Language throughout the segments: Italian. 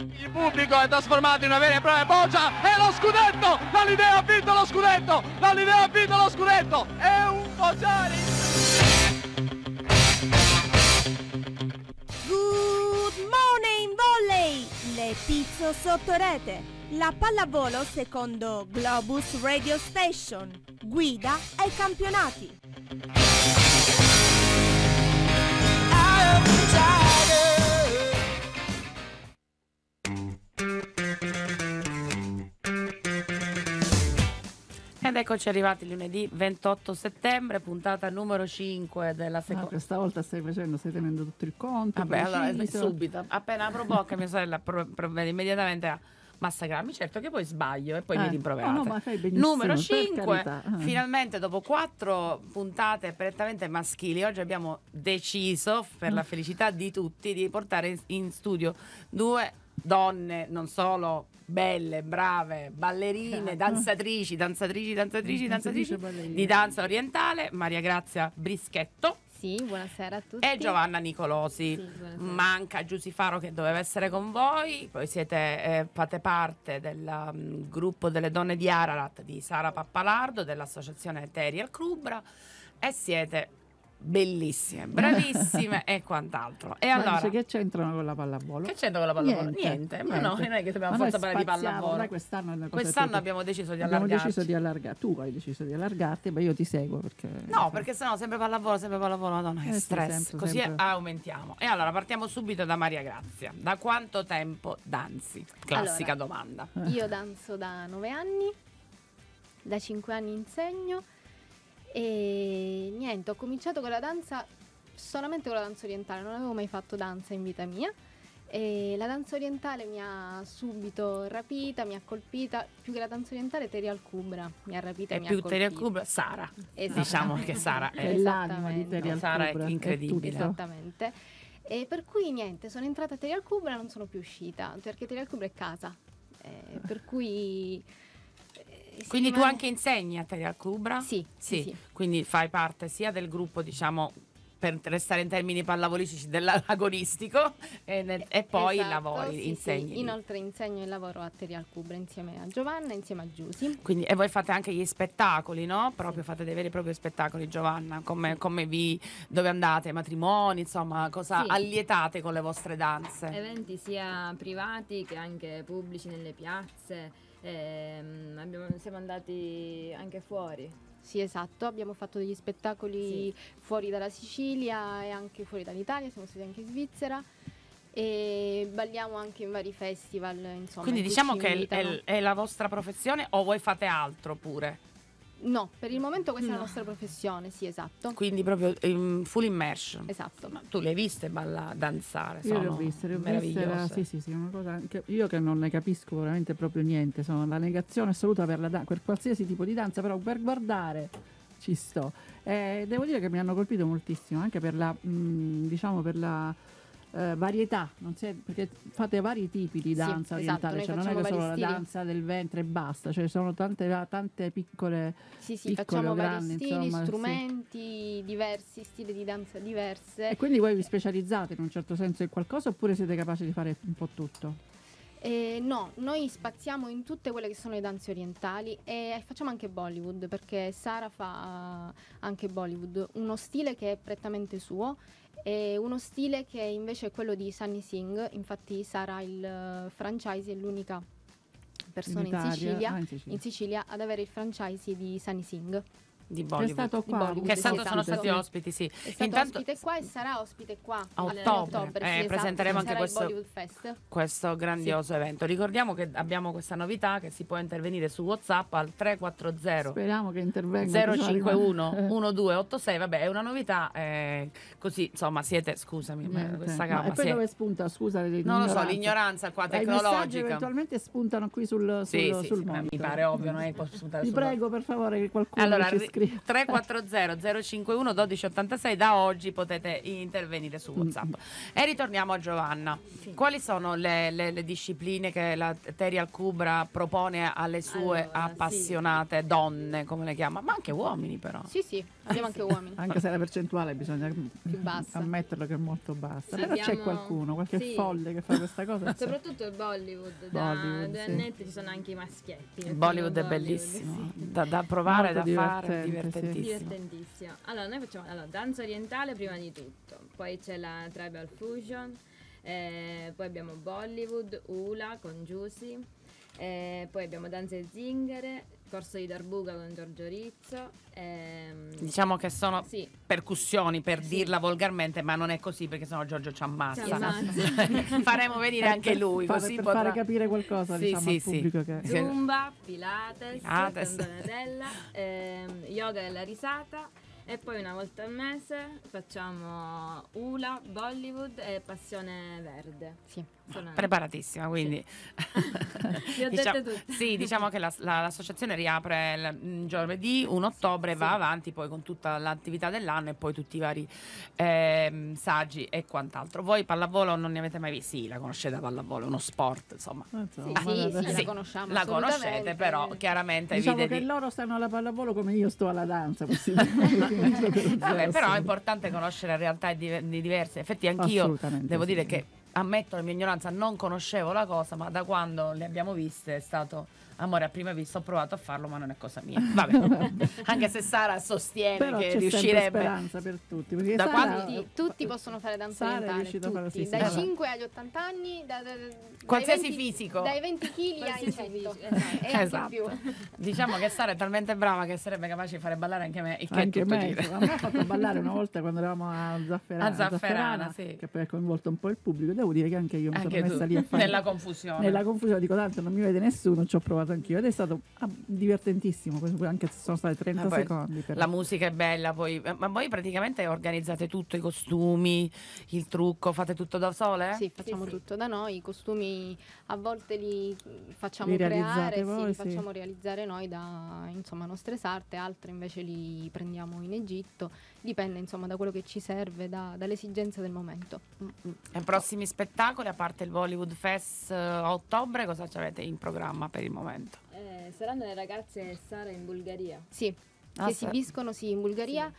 Il pubblico è trasformato in una vera e propria boccia e lo scudetto! L'Alidea ha vinto lo scudetto! L'Alidea ha vinto lo scudetto! È un bocciari! Good morning volley! Le pizzo sotto rete. La pallavolo secondo Globus Radio Station. Guida ai campionati. Ed eccoci arrivati lunedì 28 settembre, puntata numero 5 della seconda. Questa volta stai tenendo tutto il conto. Vabbè, allora subito, appena apro bocca mia sorella provvede immediatamente a massacrarmi. Certo che poi sbaglio e poi mi rimproverate. No, ma fai benissimo, numero 5, carità. finalmente dopo 4 puntate prettamente maschili, oggi abbiamo deciso, per la felicità di tutti, di portare in studio 2 donne non solo belle, brave, ballerine, danzatrici di danza orientale, Maria Grazia Brischetto. Sì, buonasera a tutti. E Giovanna Nicolosi. Sì, manca Giusy Faro che doveva essere con voi, poi fate parte del gruppo delle donne di Ararat di Sara Pappalardo, dell'associazione Teriel Clubra, e siete bellissime, bravissime e quant'altro. E allora, che c'entrano con la pallavolo? Che c'entra con la pallavolo? Niente. Ma no, non è che dobbiamo forza parlare di pallavolo. Quest'anno abbiamo deciso di allargarci. Abbiamo deciso di allargare. Tu hai deciso di allargarti, ma io ti seguo perché. No, perché sennò sempre pallavolo, madonna, che stress. Sempre, così sempre. Aumentiamo. E allora partiamo subito da Maria Grazia. Da quanto tempo danzi? Classica domanda. Io danzo da 9 anni, da 5 anni insegno. E niente, ho cominciato con la danza solamente con la danza orientale, non avevo mai fatto danza in vita mia e la danza orientale mi ha subito rapita, mi ha colpita, più che la danza orientale Teriel Clubra mi ha rapita e mi ha colpita. Teriel Clubra, Sara, diciamo che Sara è l'anima di Teriel Clubra. Sara è incredibile. Esattamente. E per cui niente, sono entrata a Teriel Clubra e non sono più uscita, perché Teriel Clubra è casa, per cui... Quindi tu anche insegni a Teriel Clubra? Sì. Quindi fai parte sia del gruppo, diciamo, per restare in termini pallavolistici, dell'agonistico e poi lavori, insegni. Sì. Inoltre insegno e lavoro a Teriel Clubra insieme a Giovanna, insieme a Giusy. Quindi, e voi fate anche gli spettacoli, no? Proprio fate dei veri e propri spettacoli, Giovanna, come dove andate, matrimoni, insomma, cosa allietate con le vostre danze? Eventi sia privati che anche pubblici nelle piazze. Siamo andati anche fuori. Sì, esatto, abbiamo fatto degli spettacoli fuori dalla Sicilia e anche fuori dall'Italia, siamo stati anche in Svizzera e balliamo anche in vari festival, insomma. Quindi diciamo che è la vostra professione o voi fate altro pure? No, per il momento questa è la nostra professione, sì, esatto. Quindi proprio in full immersion. Esatto. Ma tu le hai viste danzare? Io le ho viste, meravigliose. Sì, una cosa anche io che non ne capisco veramente proprio niente, sono la negazione assoluta per qualsiasi tipo di danza, però per guardare ci sto. Devo dire che mi hanno colpito moltissimo, anche per la, diciamo, per la varietà, perché fate vari tipi di danza orientale, esatto, cioè non è che solo stili. la danza del ventre e basta, cioè sono tante piccole facciamo grandi, vari stili, insomma, strumenti diversi, stili di danza diverse. E quindi voi vi specializzate in un certo senso in qualcosa oppure siete capaci di fare un po' tutto? No, noi spaziamo in tutte quelle che sono le danze orientali e facciamo anche Bollywood, perché Sara fa anche Bollywood, uno stile che è prettamente suo e uno stile che invece è quello di Sunny Singh. Infatti Sara ha il franchise, è l'unica persona in Sicilia ad avere il franchise di Sunny Singh. Di Bollywood. Che è stato qua, sono stati ospiti, sì. È stato ospite qua e sarà ospite qua a ottobre. Presenteremo anche questo grandioso evento. Ricordiamo che abbiamo questa novità, che si può intervenire su WhatsApp al 340 speriamo che intervenga 051 1286. Vabbè, è una novità, così insomma siete, scusami, questa gamba. E poi dove spunta? Scusa, non lo so, l'ignoranza qua tecnologica. Eventualmente spuntano qui sul monitor. Mi pare ovvio, non è che può spuntare. Vi prego per favore che qualcuno ci scriva. 340 051 1286. Da oggi potete intervenire su WhatsApp. E ritorniamo a Giovanna. Sì. Quali sono le discipline che la Terial Cubra propone alle sue Allora, appassionate donne, come le chiama? Ma anche uomini, però. Sì, abbiamo anche uomini. Anche se la percentuale bisogna bassa. ammetterlo che è molto bassa. Sì, Però c'è abbiamo- qualcuno, qualche sì. folle che fa questa cosa. Soprattutto il Bollywood, da Bollywood, 2 sì. annetti ci sono anche i maschietti. nel Bollywood è film bellissimo, sì. da provare, Molto da fare, divertente, sì. divertentissimo. Divertentissimo. Allora, noi facciamo danza orientale prima di tutto, poi c'è la Tribal Fusion, poi abbiamo Bollywood, Hula con Giusy, poi abbiamo danze zingare, corso di Darbuka con Giorgio Rizzo. Diciamo che sono Sì. percussioni, per Sì. dirla volgarmente, ma non è così perché sennò Giorgio ci ammazza. Ci ammazza. Faremo venire anche lui, per così per potrà... fare capire qualcosa, Sì, diciamo, sì, al pubblico che... Zumba, Pilates, Pilates. con Donatella, yoga della risata e poi una volta al mese facciamo Hula, Bollywood e Passione Verde. Sì. Sono- Preparatissima, quindi Vi ho dette tutte. sì, diciamo che l'associazione riapre giovedì 1 ottobre, va avanti poi con tutta l'attività dell'anno e poi tutti i vari saggi e quant'altro. Voi pallavolo non ne avete mai visto? Sì, la conoscete la pallavolo, è uno sport, insomma. Insomma, Sì, vabbè. sì, Sì, la conosciamo. la assolutamente. conoscete, però chiaramente Diciamo vide che di... loro stanno alla pallavolo come io sto alla danza, possibilmente. Vabbè, però è importante conoscere realtà diverse. Infatti anch'io Assolutamente, devo sì. dire che ammetto la mia ignoranza, non conoscevo la cosa, ma da quando le abbiamo viste è stato amore a prima vista. Ho provato a farlo, ma non è cosa mia. Vabbè, anche se Sara sostiene Però che c'è sempre riuscirebbe. speranza per tutti. Perché Da Sara- quanti- Tutti possono fare danza Sara è orientale, riuscita a fare- tutti. sì, Dai sì. 5 agli 80 anni, Qualsiasi dai 20 fisico. Dai 20 kg ai Qualsiasi 100. fisico, E anche Esatto. più. Diciamo che Sara è talmente brava che sarebbe capace di fare ballare anche me, il che è Anche tutto me, dire. a me ha fatto ballare una volta quando eravamo a Zafferana, A Zafferana, sì. che poi ha coinvolto un po' il pubblico. Devo dire che anche io mi Anche sono messa tu, lì a fare nella confusione. nella confusione, dico tanto non mi vede nessuno, ci ho provato anch'io ed è stato divertentissimo, anche se sono stati 30 Poi secondi. Però. La musica è bella, poi, ma voi praticamente organizzate tutto, i costumi, il trucco, fate tutto da sole? Sì, facciamo tutto da noi, i costumi a volte li facciamo Li creare, realizzate sì, voi, li sì. facciamo realizzare noi da insomma nostre sarte, altri invece li prendiamo in Egitto, dipende insomma da quello che ci serve, dalle esigenze del momento. E prossimi spettacoli, a parte il Bollywood Fest a ottobre, cosa ci avete in programma per il momento? Saranno le ragazze Sara in Bulgaria, Sì, Ah, si sì. esibiscono sì, in Bulgaria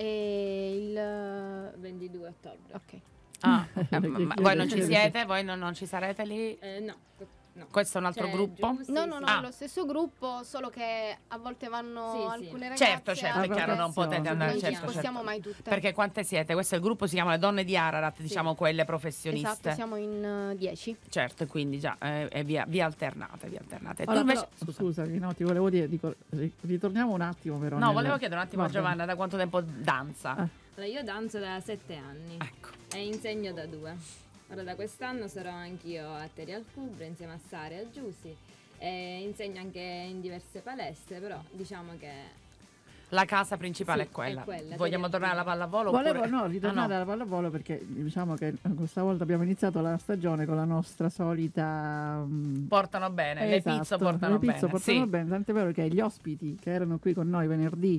e il 22 ottobre. ok. Ah, ma voi non ci Sì. siete? Voi non ci sarete lì? No, no. Questo è un altro C'è gruppo? Giusy, No, no, sì. no, Ah. è lo stesso gruppo, solo che a volte vanno Sì, sì. alcune ragazze. Certo, certo, è altre- chiaro, non potete andare, non certo, ci spostiamo certo. mai tutte. Perché quante siete? Questo è il gruppo, si chiama Le Donne di Ararat, diciamo quelle professioniste. Esatto, siamo in 10. Certo, e quindi già vi alternate, vi alternate. Tu Ora, invece... però, scusami, no, ti volevo dire, ritorniamo un attimo però. No, volevo chiedere un attimo a Va bene. Giovanna da quanto tempo danza. Allora, io danzo da 7 anni Ecco. e insegno da 2. Ora da quest'anno sarò anch'io a Terial Cubra insieme a Sara e a Giusy e insegno anche in diverse palestre, però diciamo che La casa principale Sì, è quella. è quella, Vogliamo Terial tornare alla Cubra. pallavolo? Volevo oppure... ritornare Ah, no. alla pallavolo perché diciamo che questa volta abbiamo iniziato la stagione con la nostra solita Portano bene, le esatto, pizze portano le pizze bene. portano Sì. bene, tant'è vero che gli ospiti che erano qui con noi venerdì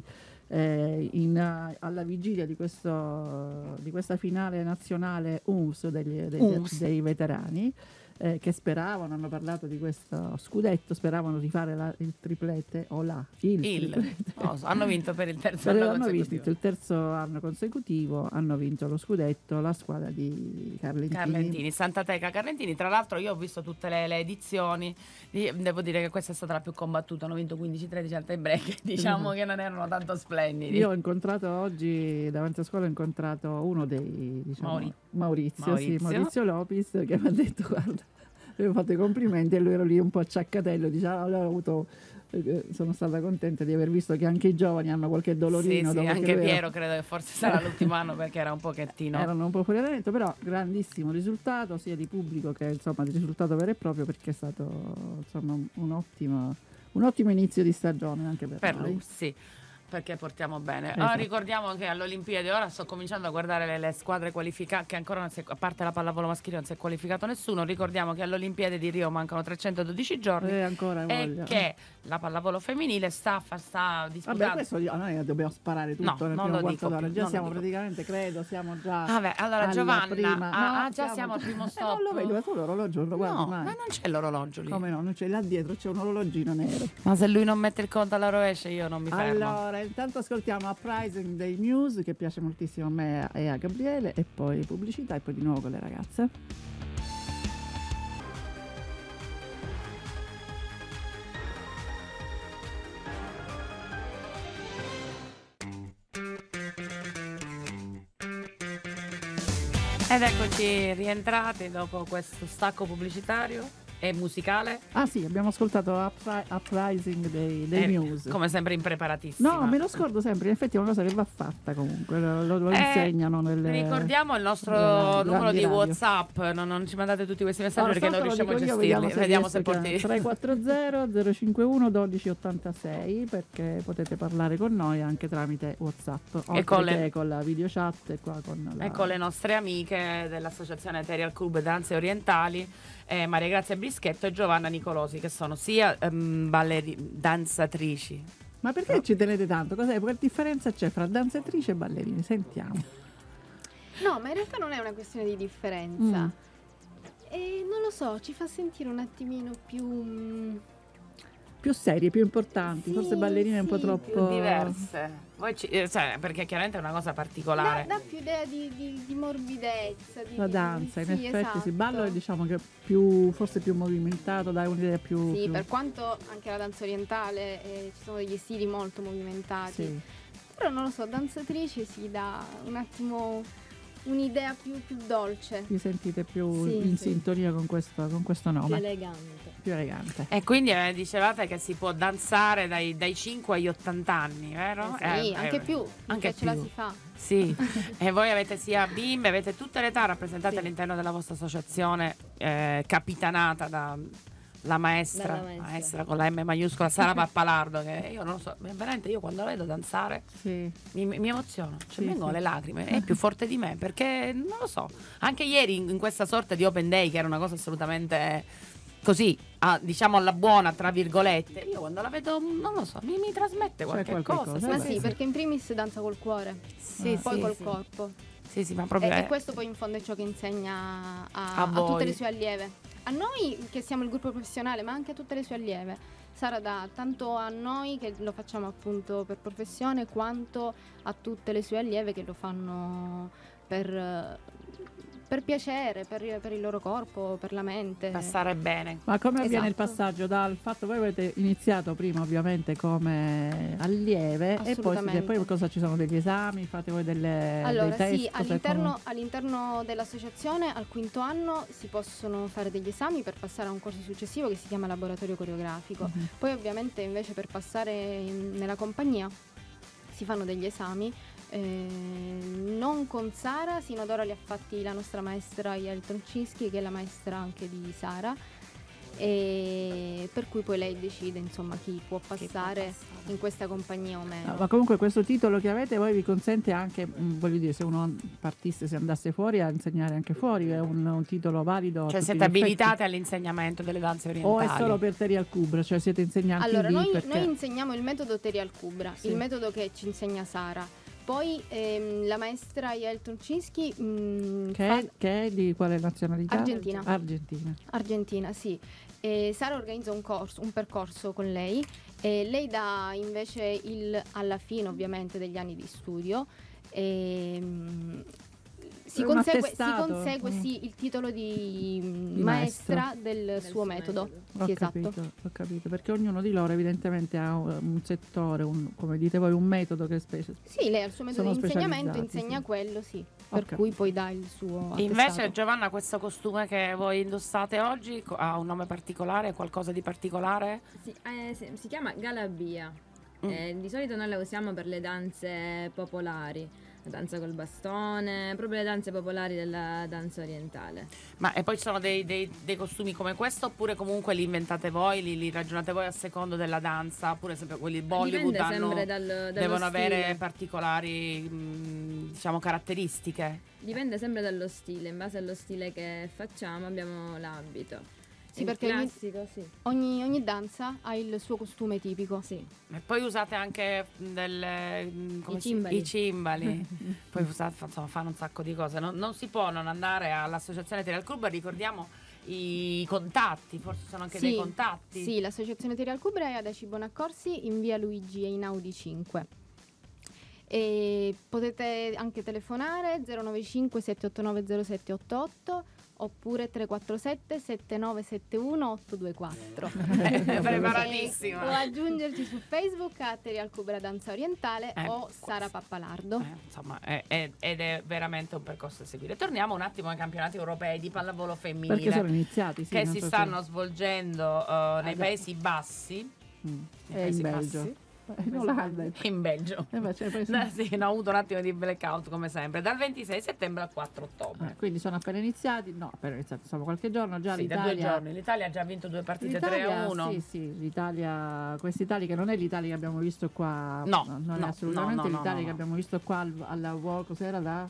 alla vigilia di questa finale nazionale UMS UMS. dei veterani che speravano, hanno parlato di questo scudetto, speravano di fare il triplete o il triplete. Non lo so, hanno vinto per il terzo anno Hanno consecutivo. vinto il terzo anno consecutivo, hanno vinto lo scudetto la squadra di Carlentini, Santa Teca Carlentini. Tra l'altro io ho visto tutte le edizioni, devo dire che questa è stata la più combattuta, hanno vinto 15-13 al tie break, diciamo che non erano tanto splendidi. Io ho incontrato oggi davanti a scuola, ho incontrato uno dei Maurizio Lopez, che mi ha detto guarda, avevo fatto i complimenti e lui era lì un po' acciaccatello, diceva sono stata contenta di aver visto che anche i giovani hanno qualche dolorino. Sì, dopo che anche lui Piero credo che forse sarà l'ultimo anno perché era un pochettino... erano un po' fuori allenamento, però grandissimo risultato sia di pubblico che insomma di risultato vero e proprio, perché è stato insomma un ottimo inizio di stagione anche per per noi. lui, sì. perché portiamo bene. Esatto. Ora ricordiamo che alle Olimpiadi, ora sto cominciando a guardare le squadre qualificate, che ancora non si è, a parte la pallavolo maschile non si è qualificato nessuno. Ricordiamo che alle Olimpiadi di Rio mancano 312 giorni Ancora e voglia. che la pallavolo femminile sta disputando. Vabbè, questo noi dobbiamo sparare tutto No, nel non primo lo quarto dico d'ora. più, Già non lo siamo dico praticamente, credo, siamo già. Vabbè, allora alla Giovanna, prima. No, già siamo al primo stop. Non lo vedo, è solo l'orologio, non lo guardi No, mai. ma non c'è l'orologio lì. Come no? Non c'è là dietro, c'è un orologino nero. Ma se lui non mette il conto alla rovescia, io non mi fermo. Allora, intanto ascoltiamo Uprising dei Muse, che piace moltissimo a me e a Gabriele, e poi pubblicità e poi di nuovo con le ragazze. Ed eccoci rientrati dopo questo stacco pubblicitario e musicale. Ah sì, abbiamo ascoltato Uprising dei Muse. Come sempre impreparatissima. No, me lo scordo sempre, in effetti è una cosa che va fatta comunque, lo insegnano nelle... Ricordiamo il nostro nelle numero di grandi radio. WhatsApp, non ci mandate tutti questi messaggi Allora, perché non stavolta riusciamo a lo dico io, gestirli. Vediamo se riesco, porti... 340 051 1286, perché potete parlare con noi anche tramite WhatsApp, oltre che con la video chat e qua con la... E con le nostre amiche dell'associazione Eterial Club Danze Orientali, Maria Grazia Brischetto e Giovanna Nicolosi, che sono sia danzatrici. Ma perché ci tenete tanto? Cos'è? Che differenza c'è fra danzatrici e ballerini? Sentiamo. No, ma in realtà non è una questione di differenza. E non lo so, ci fa sentire un attimino più serie, più importanti, Sì, forse ballerine un po' sì, troppo Più diverse. Perché chiaramente è una cosa particolare. dà più idea di morbidezza. La danza, in sì, effetti esatto. si ballo, diciamo che forse più movimentato, dai un'idea più... Sì, più... per quanto anche la danza orientale ci sono degli stili molto movimentati. Sì. Però non lo so, danzatrice si dà un attimo un'idea più dolce. Vi sentite più Sì, in sì. sintonia con questo Più nome, elegante. più elegante. E quindi dicevate che si può danzare dai 5 agli 80 anni, vero? Sì, anche più, anche perché ce la più. si fa. Sì, e voi avete sia bimbe, avete tutte le età rappresentate Sì. all'interno della vostra associazione, capitanata dalla maestra, Dalla maestra. con la M maiuscola, Sara Pappalardo, che io non lo so, veramente io quando la vedo danzare Sì. mi emoziono, cioè Sì, mi vengono sì. le lacrime, è più forte di me, perché non lo so, anche ieri in questa sorta di open day, che era una cosa assolutamente così, diciamo alla buona, tra virgolette, io quando la vedo, non lo so, mi trasmette qualche qualche cosa. cosa, Ma beh, sì, sì. perché in primis danza col cuore, Sì, poi sì, col sì. corpo. Sì, ma proprio E questo poi in fondo è ciò che insegna a voi. tutte le sue allieve. A noi che siamo il gruppo professionale, ma anche a tutte le sue allieve. Sara dà tanto a noi che lo facciamo appunto per professione, quanto a tutte le sue allieve che lo fanno per piacere, per il loro corpo, per la mente. passare bene. Ma come avviene il Esatto. passaggio dal fatto, voi avete iniziato prima ovviamente come allieve e Assolutamente. poi cosa ci sono degli esami, fate voi dei Allora test? sì, cos'è, come- all'interno dell'associazione al quinto anno si possono fare degli esami per passare a un corso successivo che si chiama laboratorio coreografico. Mhm. Poi ovviamente invece per passare nella compagnia si fanno degli esami. Non con Sara, sino ad ora li ha fatti la nostra maestra Yael Troncinski, che è la maestra anche di Sara, e per cui poi lei decide insomma chi può passare in questa compagnia o meno. Ma comunque questo titolo che avete voi vi consente anche, voglio dire, se uno partisse, se andasse fuori, a insegnare anche fuori, è un titolo valido. a Cioè tutti siete gli effetti? abilitate all'insegnamento delle danze O orientali? è solo per Terial Kubra, cioè siete insegnanti Allora, lì noi perché... insegniamo il metodo Terial Kubra, Sì. il metodo che ci insegna Sara. Poi la maestra Yael Troncinski che è di quale nazionalità? Argentina. Argentina. Sì. E Sara organizza un percorso con lei e lei dà invece alla fine ovviamente degli anni di studio si Un consegue attestato. sì, il titolo di Di maestra del suo suo metodo. Ho Sì, esatto. capito, perché ognuno di loro evidentemente ha un settore, come dite voi, un metodo che specie. Sì, lei ha il suo metodo Sono di insegnamento, specializzati, insegna sì. quello, sì, Ho per capito. cui poi dà il suo Invece attestato. Giovanna, questo costume che voi indossate oggi ha un nome particolare, qualcosa di particolare? Si chiama galabia. Di solito noi la usiamo per le danze popolari. la danza col bastone, proprio le danze popolari della danza orientale. Ma e poi ci sono dei costumi come questo, oppure comunque li inventate voi, li ragionate voi a secondo della danza, oppure sempre quelli Bollywood Dipende sempre dallo devono avere stile. particolari diciamo caratteristiche? Dipende sempre dallo stile, in base allo stile che facciamo abbiamo l'abito. Sì, Il perché classico, sì. ogni danza ha il suo costume tipico. Sì. E poi usate anche come I cimbali. i cimbali. Poi usate, insomma, fanno un sacco di cose. Non si può non andare all'associazione Terial Club, ricordiamo i contatti, forse sono anche dei contatti. Sì, l'associazione Terial Club è ad Aci Bonaccorsi in via Luigi Einaudi 5. E potete anche telefonare 095 789 0788 oppure 347 7971 824. Preparatissimo. O aggiungerci su Facebook a Terial Club Danza Orientale o Sara Pappalardo. Insomma, ed è veramente un percorso da seguire. Torniamo un attimo ai campionati europei di pallavolo femminile. Perché sono iniziati, sì, che non si so stanno svolgendo nei beh. Paesi Bassi. e Paesi in Belgio. Bassi. Non l'ha detto. In Belgio. Beh, cioè, poi Sì, ho avuto un attimo di blackout come sempre, dal 26 settembre al 4 ottobre. quindi sono appena iniziati, insomma qualche giorno già Sì, da l'Italia. 2 giorni. L'Italia ha già vinto 2 partite L'Italia, 3-1. Sì, l'Italia, quest'Italia che non è l'Italia che abbiamo visto qua. No, non no, è assolutamente no, l'Italia no. che abbiamo visto qua alla World, cos'era là?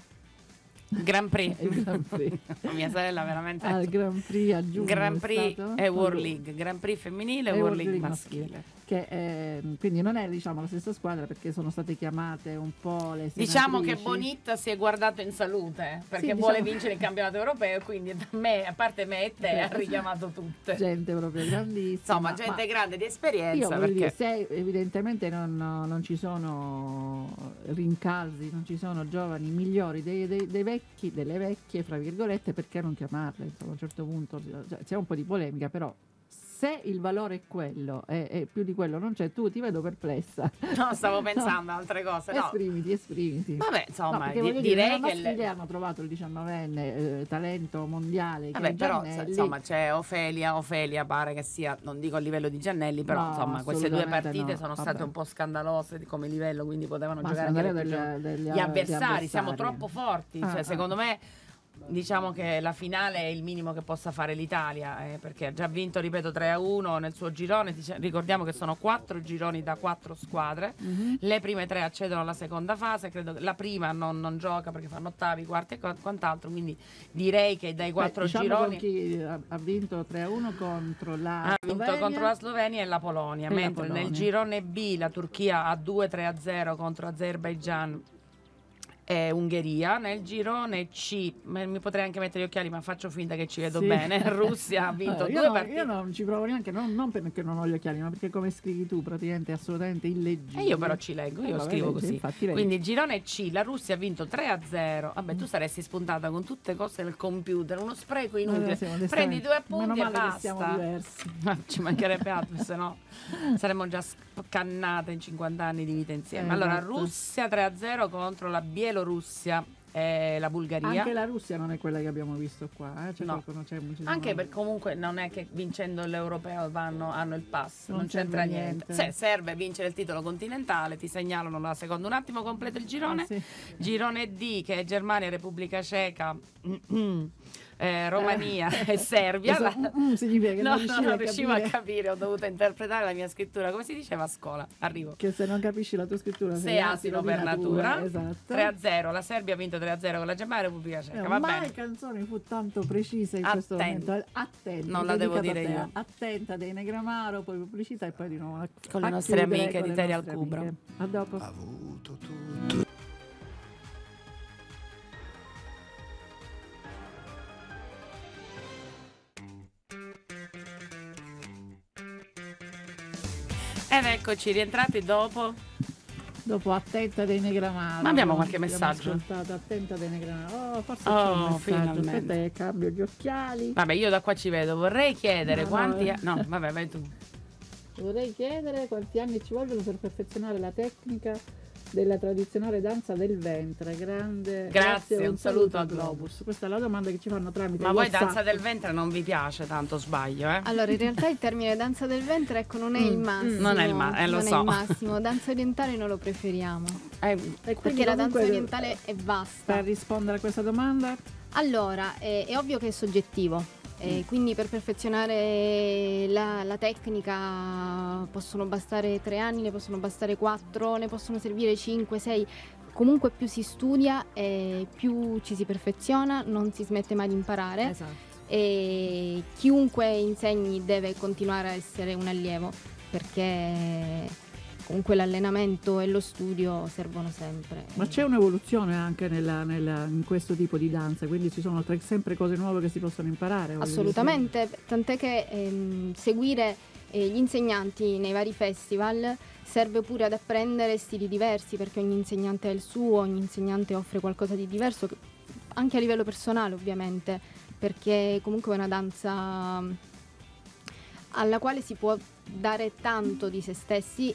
Grand Prix. Il Grand Prix. Mia sorella veramente Al Grand Prix a giugno. Grand è Prix stato? e World League, Grand Prix femminile e World League maschile. Che quindi non è diciamo la stessa squadra perché sono state chiamate un po' le senatrici. Diciamo che Bonita si è guardato in salute perché Sì, vuole diciamo- vincere il campionato europeo, quindi da me, a parte me e te, ha richiamato tutte. gente proprio grandissima. Insomma, gente grande di Io esperienza. voglio dire, Perché se evidentemente non ci sono rincalzi, non ci sono giovani migliori dei vecchi, delle vecchie, fra virgolette, perché non chiamarle? Insomma, a un certo punto c'è un po' di polemica, però se il valore è quello e più di quello non c'è, tu ti vedo perplessa. no, stavo pensando a altre cose. No. Esprimiti. Vabbè, insomma, perché voglio dire, direi nella che maschile hanno trovato il 19enne talento mondiale. Vabbè, che è però Giannelli. insomma c'è Ofelia pare che sia, non dico a livello di Giannelli, però No, insomma queste 2 assolutamente partite no, sono vabbè. state un po' scandalose come livello, quindi potevano Ma giocare anche secondo le me più degli- giovani. degli Gli avversari, siamo avversari. troppo forti, cioè secondo me diciamo che la finale è il minimo che possa fare l'Italia, perché ha già vinto, ripeto, 3-1 nel suo girone. Ricordiamo che sono 4 gironi da 4 squadre. Le prime 3 accedono alla seconda fase, credo che la prima non gioca perché fanno ottavi, quarti e quant'altro, quindi direi che dai 4 diciamo gironi con chi ha vinto 3-1 contro la ha vinto Slovenia. contro la Slovenia e la Polonia, E la mentre Polonia. nel girone B la Turchia ha 2-3-0 contro Azerbaijan e Ungheria. Nel girone C, mi potrei anche mettere gli occhiali ma faccio finta che ci vedo Sì. bene, Russia ha vinto Allora, 2 partite. io non ci provo neanche, non perché non ho gli occhiali, ma perché come scrivi tu praticamente è assolutamente illeggibile. E io però ci leggo, io vabbè, scrivo leggi, così. infatti, vedi. Quindi girone C, la Russia ha vinto 3-0. Vabbè, tu saresti spuntata con tutte cose del computer, uno spreco inutile. Prendi 2 punti Meno e male che siamo basta. diversi. Ma ci mancherebbe altro, se no saremmo già scannate in 50 anni di vita insieme. Allora, Esatto. Russia 3-0 contro la Bielorussia e la Bulgaria. Anche la Russia non è quella che abbiamo visto qua, C'è No. qualcuno, ci sono- Anche perché comunque non è che vincendo l'europeo hanno il pass, non serve c'entra niente. niente. Serve vincere il titolo continentale, ti segnalano la seconda. Un attimo completo il girone. Sì. Girone D che è Germania, Repubblica Ceca, Romania e Serbia. Significa che No, non non riuscivo a capire. capire, ho dovuto interpretare la mia scrittura. Come si diceva a scuola? Arrivo. Che se non capisci la tua scrittura Sei asino per natura. Esatto. 3-0, la Serbia ha vinto 3-0 con la Germania e Repubblica Ceca. Va mai bene. canzone fu tanto precisa in questo Attenta. momento. Attenta, Non la devo dedicata dire a te. io. Attenta dei Negramaro, poi pubblicità e poi di nuovo Con le a nostre chiudere amiche con di le Terial nostre Cubra. amiche. A dopo. avuto tutto. Ed eccoci rientrati dopo. Dopo Attenta dei Negramaro. Ma abbiamo qualche Abbiamo messaggio? ascoltato Attenta dei Negramaro. Oh, forse Oh, c'è un messaggio. finalmente. Aspetta che cambio gli occhiali. Vabbè, io da qua ci vedo. Vorrei chiedere No, quanti. vabbè. No, vabbè, vai tu. Vorrei chiedere quanti anni ci vogliono per perfezionare la tecnica della tradizionale danza del ventre. Grazie, e un saluto a a Globus. Questa è la domanda che ci fanno tramite Ma voi WhatsApp. danza del ventre non vi piace tanto, sbaglio, eh? Allora, in realtà il termine danza del ventre, ecco, non è il massimo. Non è il lo non so. è il massimo. Danza orientale non lo preferiamo. E quindi Perché la danza comunque, orientale è vasta. per rispondere a questa domanda, Allora, è ovvio che è soggettivo. Quindi per perfezionare la tecnica possono bastare 3 anni, ne possono bastare 4, ne possono servire 5, 6. Comunque più si studia e più ci si perfeziona, non si smette mai di imparare. Esatto. E chiunque insegni deve continuare a essere un allievo, perché comunque l'allenamento e lo studio servono sempre. ma c'è un'evoluzione anche in questo tipo di danza, quindi ci sono sempre cose nuove che si possono imparare. voglio Assolutamente, tant'è che seguire gli insegnanti nei vari festival serve pure ad apprendere stili diversi, perché ogni insegnante ha il suo, ogni insegnante offre qualcosa di diverso, anche a livello personale ovviamente, perché comunque è una danza alla quale si può dare tanto di se stessi,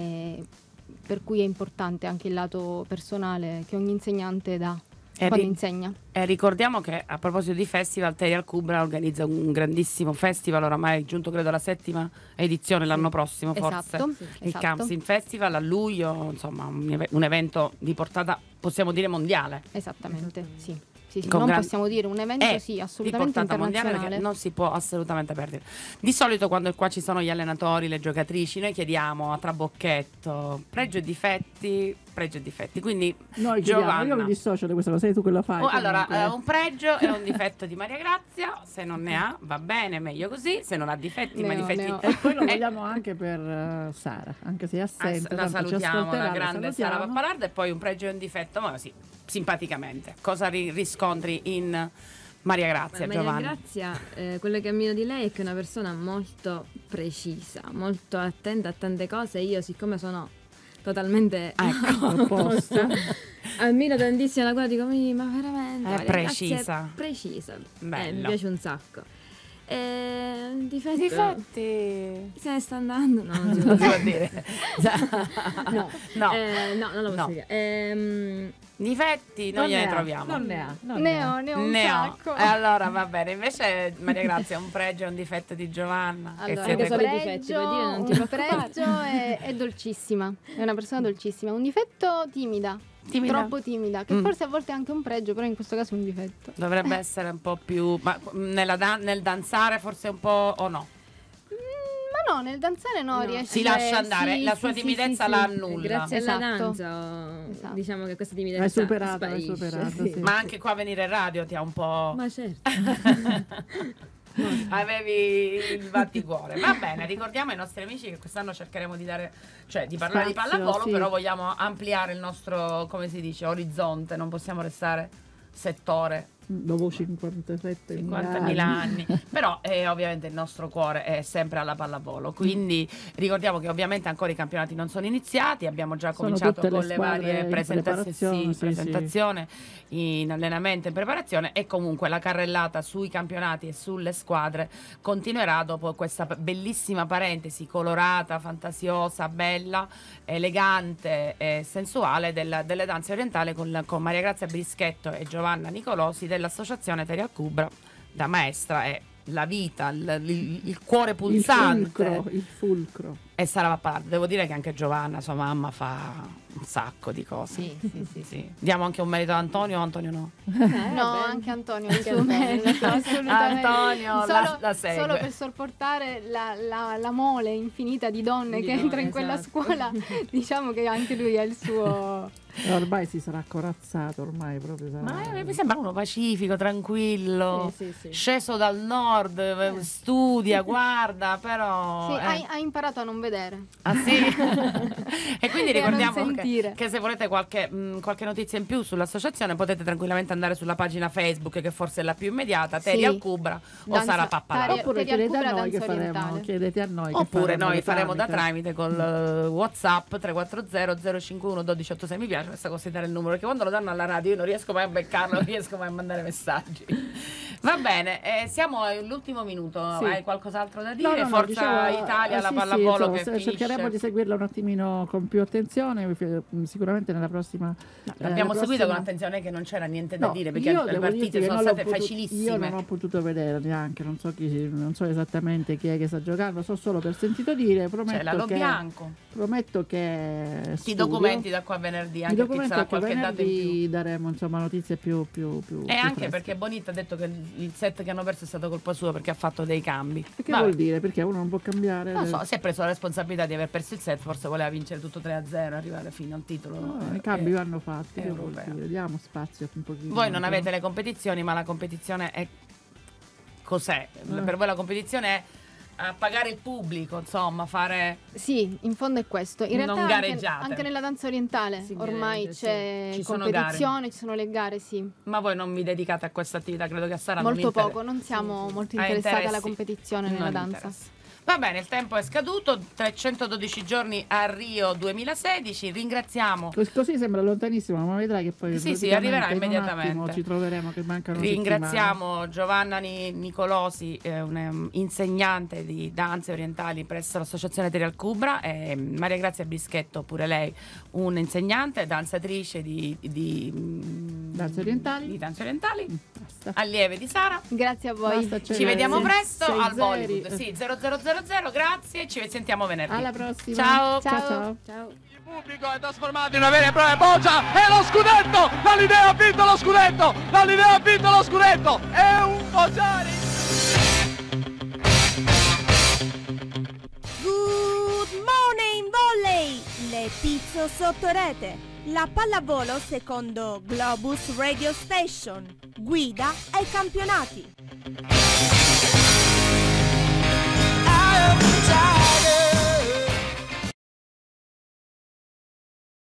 per cui è importante anche il lato personale che ogni insegnante dà quando insegna. E ricordiamo che a proposito di festival, Teri al Cubra organizza un grandissimo festival, oramai giunto credo alla 7ª edizione l'anno prossimo, forse. Esatto, Il esatto. Camsin Festival a luglio, insomma un evento di portata, possiamo dire, mondiale. Esattamente, sì. Sì, Con non gran- possiamo dire un evento sì, assolutamente di portata mondiale, internazionale. perché non si può assolutamente perdere. Di solito quando qua ci sono gli allenatori, le giocatrici, noi chiediamo a trabocchetto pregio e difetti, quindi Noi chiediamo, Giovanna. io mi dissocio da questa cosa, sei tu che la fai. Allora, comunque. un pregio e un difetto di Maria Grazia, se non ne ha va bene, meglio così, se non ha difetti, ma Ne ho, difetti... ne ho. E poi lo vogliamo anche per Sara, anche se è assente. la tanto ci salutiamo, ascolterà, la grande Sara salutiamo. Pappalardo, e poi un pregio e un difetto, ma sì, simpaticamente. Cosa riscontri in Maria Grazia, Maria Giovanni? Grazia, quello che ammiro di lei è che è una persona molto precisa, molto attenta a tante cose. Io, siccome sono totalmente Opposta. ammiro tantissimo la guardia, dico, ma veramente È Maria Grazia precisa. è precisa. Mi Bello. piace un sacco. Difetti Difetti. se ne sta andando, no, non si Non può si può dire. dire. No. No. No, non lo posso No. dire. Difetti non gliene ha, troviamo. Non ne ha. non Ne ha. ho un Ne ho. sacco. E allora va bene. Invece Maria Grazia, un pregio e un difetto di Giovanna. che Allora, siete Anche solo i qui. difetti, puoi dire, non ti un pregio è dolcissima, è una persona dolcissima. Un difetto timida, Timida. troppo timida, che forse a volte è anche un pregio, però in questo caso è un difetto. Dovrebbe essere un po' più... Ma nel danzare forse un po' o no? Ma no, nel danzare no, riesce. Si lascia andare, sì, la sì, sua sì, timidezza sì, la sì. annulla. Grazie alla Esatto. danza, Esatto. diciamo che questa timidezza Hai superato, sparisce, sì. Ma anche qua venire in radio ti ha un po'... Ma certo. Avevi il batticuore. Va bene, ricordiamo ai nostri amici che quest'anno cercheremo di dare, cioè di parlare Spazio, di pallavolo, sì. però vogliamo ampliare il nostro, come si dice, orizzonte, non possiamo restare settore. Dopo 57 50.000 anni, però ovviamente il nostro cuore è sempre alla pallavolo, quindi ricordiamo che ovviamente ancora i campionati non sono iniziati, abbiamo già Sono cominciato tutte le con le squadre varie in presentazioni, preparazione, in allenamento, in preparazione, e comunque la carrellata sui campionati e sulle squadre continuerà dopo questa bellissima parentesi colorata, fantasiosa, bella, elegante e sensuale delle danze orientali con Maria Grazia Brischetto e Giovanna Nicolosi dell'associazione Teri al Cubra, da maestra e la vita, il cuore pulsante. Il fulcro. E Sara Pappalardo. Devo dire che anche Giovanna, sua mamma, fa un sacco di cose. Sì. Diamo anche un merito a Antonio o Antonio no? No, anche Antonio il suo merito, assolutamente. Antonio, la segue. Solo per sopportare la mole infinita di donne che entra in quella esatto. scuola, diciamo che anche lui ha il suo. Ormai si sarà corazzato, ormai proprio sarà... Ma mi sembra uno pacifico, tranquillo, Sì. sceso dal nord, studia, guarda, però... Sì, ha imparato a non vedere. Ah sì? E quindi E a non ricordiamo sentire. che se volete qualche notizia in più sull'associazione potete tranquillamente andare sulla pagina Facebook, che forse è la più immediata, Teri Sì. al Cubra o Danza- Sara Pappalardo. Teri- Oppure Teri al chiedete a Cubra noi che danza faremo, orientale. chiedete a noi che Oppure noi le faremo da tramite. tramite col WhatsApp 340 051 1286. Mi piace questa cosa di dare il numero, perché quando lo danno alla radio io non riesco mai a beccarlo, non riesco mai a mandare messaggi. Va bene, siamo all'ultimo minuto. Sì. Hai qualcos'altro da dire? No, Forza dicevo, Italia, la sì, pallavolo sì, che insomma, cercheremo di seguirla un attimino con più attenzione, sicuramente nella prossima. L'abbiamo la seguita con prossima- attenzione che non c'era niente da No, dire perché io le devo partite dirti che sono non l'ho state facilissime. Io non ho potuto vedere neanche, non so esattamente chi è che sta giocando, so solo per sentito dire, C'è la Bianco. prometto che Ti studio. documenti da qua a venerdì, Mi anche documento sarà che qualche data in più. venerdì daremo insomma notizie più E anche fresche. perché Bonita ha detto che il set che hanno perso è stato colpa sua perché ha fatto dei cambi. E che Vabbè. vuol dire? Perché uno non può cambiare? Non so, si è preso la responsabilità di aver perso il set, forse voleva vincere tutto 3-0 e arrivare fino al titolo. No, i cambi vanno fatti, che vuol europeo. dire? Diamo spazio un pochino. Voi non avete le competizioni, ma la competizione è cos'è? Per voi la competizione è pagare il pubblico, insomma, fare Sì, in fondo è questo. In Non realtà gareggiate. anche nella danza orientale Si ormai gareggia, sì. c'è Ci sono competizione, ci sono le gare, sì. ma voi non vi dedicate a questa attività, credo che a Sara non Molto inter- poco, non siamo molto Ah, interessati alla interessi. competizione nella Non danza. interessa. Va bene, il tempo è scaduto, 312 giorni a Rio 2016, ringraziamo. Così sembra lontanissimo, ma vedrai che poi Sì, sì, praticamente arriverà in un immediatamente. attimo ci troveremo che mancano settimane. Ringraziamo Giovanna Nicolosi, insegnante di danze orientali presso l'associazione Terial Cubra, e Maria Grazia Bischetto, pure lei un'insegnante, danzatrice di Danze orientali. di danze orientali, Basta. allieve di Sara. Grazie a voi. Basta, Ci vediamo presto sei al zeri. Bollywood. Sì, 0000, grazie, ci sentiamo venerdì. Alla prossima. Ciao. Ciao. Ciao. Il pubblico è trasformato in una vera e propria boccia e lo scudetto! L'Alidea ha vinto lo scudetto! L'Alidea ha vinto lo scudetto! È un bocciari! Good morning volley! Le pizzo sotto rete. La pallavolo secondo Globus Radio Station. Guida ai campionati. I am